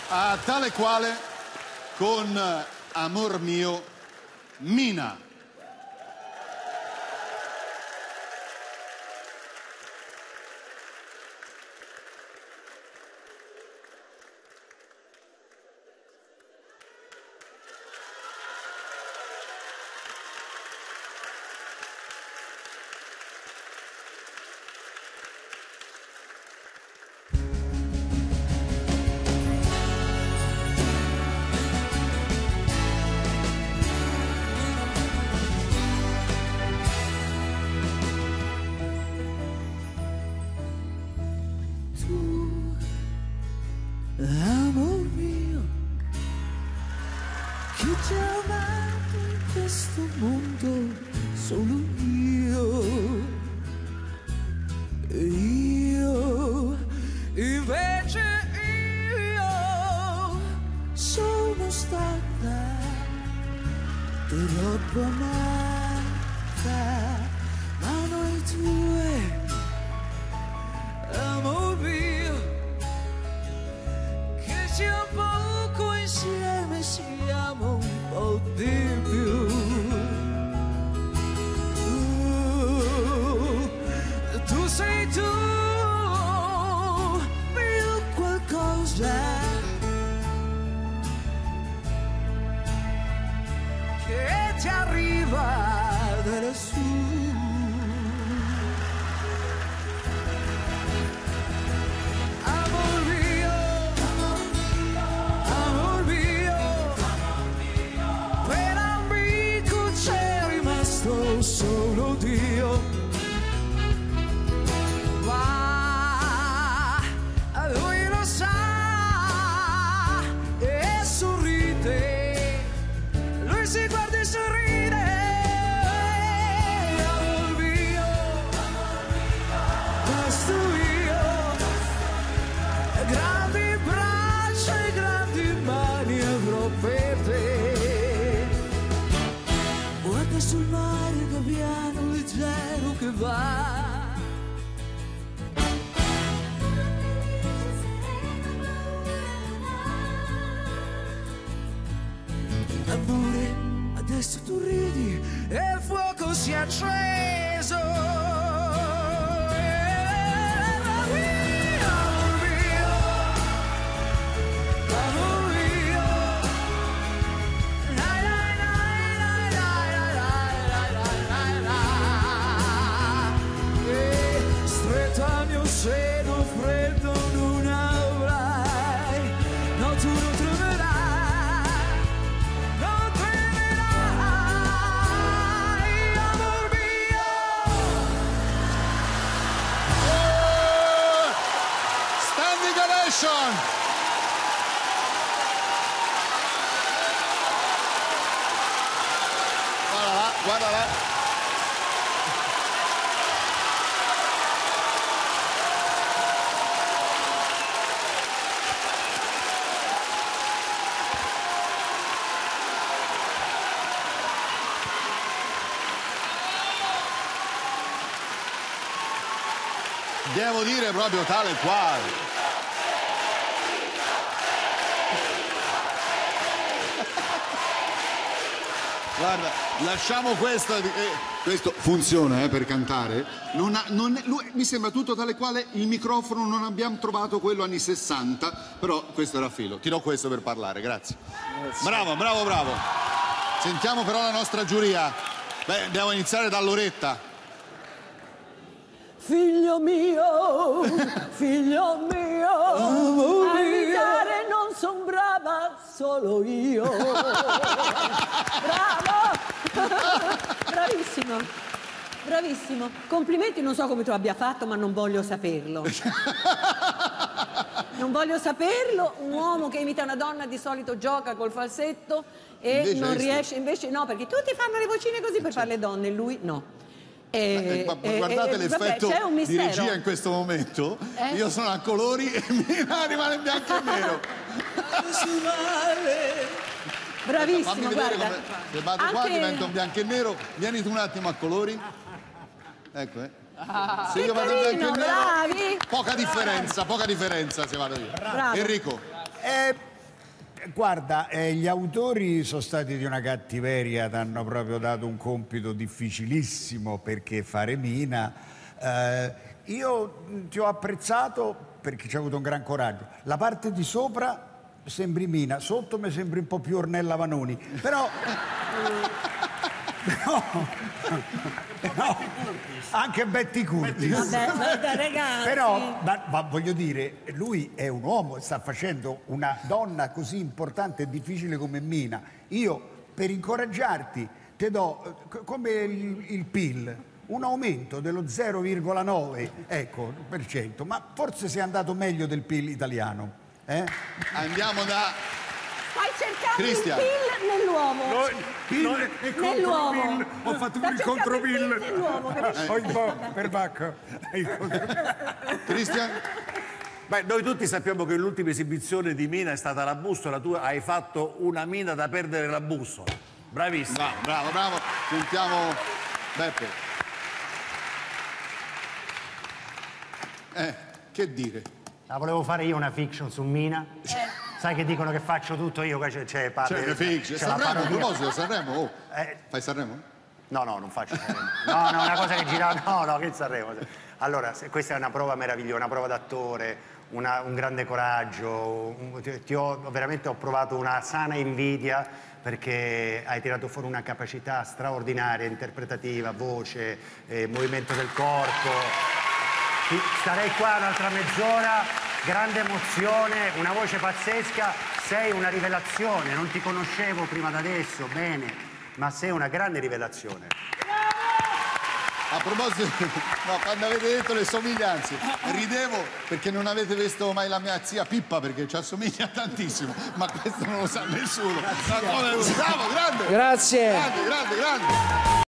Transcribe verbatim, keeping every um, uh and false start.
A tale quale, con Amor mio, Mina. Amor mio, chi ti ha amato in questo mondo? Solo io. E io, invece io, sono stata troppo amata, ma noi due, amor mio, sia poco insieme siamo un po' di più. Uh, tu sei tu, io qualcosa che ti arriva da lassù. Solo Dio, ma lui lo sa e sorride, lui si guarda e sorride. Amor mio, questo io, grandi braccia e grandi mani avrò per te. Guarda sul mare piano leggero che va, amore, adesso tu ridi e il fuoco si è acceso. Se non freddo non avrai, no tu non troverai, non troverai, amor mio. Oh! Standing ovation! Guarda là, guarda là. Devo dire proprio tale quale. Guarda, lasciamo questo. Eh, questo funziona eh, per cantare. Non ha, non è, lui, mi sembra tutto tale quale. Il microfono non abbiamo trovato quello anni sessanta, però questo era filo. Ti do questo per parlare, grazie. Bravo, bravo, bravo. Sentiamo però la nostra giuria. Beh, andiamo a iniziare da Loretta. Figlio mio, figlio mio, a gridare non son brava solo io. Bravo! Bravissimo, bravissimo. Complimenti, non so come tu abbia fatto, ma non voglio saperlo. Non voglio saperlo. Un uomo che imita una donna di solito gioca col falsetto e invece non riesce, invece no, perché tutti fanno le vocine così per fare le donne, e lui no. Eh, eh, guardate eh, l'effetto di regia in questo momento. Eh? Io sono a colori e Mina rimane in bianco e nero. Bravissimo, fammi vedere guarda. Come, se vado anche... qua diventa un bianco e nero. Vieni tu un attimo a colori. Ecco, eh. Ah, se io vado in bianco e nero, bravi. poca differenza, poca differenza se vado io. Bravo. Enrico. Eh, Guarda, eh, gli autori sono stati di una cattiveria, ti hanno proprio dato un compito difficilissimo perché fare Mina. Eh, io ti ho apprezzato perché ci hai avuto un gran coraggio. La parte di sopra sembri Mina, sotto mi sembri un po' più Ornella Vanoni, però... però, però anche Betty Curtis. Vabbè, vabbè, ragazzi. Però, ma, ma voglio dire, lui è un uomo, sta facendo una donna così importante e difficile come Mina. Io, per incoraggiarti, ti do, eh, come il, il P I L, un aumento dello zero virgola nove ecco, per cento, ma forse sei andato meglio del P I L italiano. Eh? Andiamo da... Stai cercando Cristian. il P I L nell'uomo. P I L e Nell'uomo. contro P I L. Ho fatto Sta pure il contro P I cercando L. il P I L nell'uomo, capisci? Ho il po' per bacco. Il contro- Cristian? Beh, noi tutti sappiamo che l'ultima esibizione di Mina è stata la bussola, tu hai fatto una Mina da perdere la bussola. Bravissimo. Bravo, bravo, bravo. Sentiamo Beppe. Eh, che dire? La volevo fare io una fiction su Mina. Sai che dicono che faccio tutto io, c'è, c'è, Cioè, che fiction. c'è la Sanremo, a parodia. proposito, Sanremo, oh. Eh. Fai Sanremo? No, no, non faccio Sanremo. No, no, una cosa che gira... No, no, che Sanremo. Allora, se- questa è una prova meravigliosa, una prova d'attore, una- un grande coraggio. un- ti, ti ho, veramente ho provato una sana invidia perché hai tirato fuori una capacità straordinaria, interpretativa, voce, eh, movimento del corpo. Ti- Starei qua un'altra mezz'ora. Grande emozione, una voce pazzesca, sei una rivelazione, non ti conoscevo prima d'adesso, bene, ma sei una grande rivelazione. A proposito, no, quando avete detto le somiglianze, ridevo perché non avete visto mai la mia zia Pippa perché ci assomiglia tantissimo, ma questo non lo sa nessuno. Bravo, grande! Grazie. Grande, grande, grande!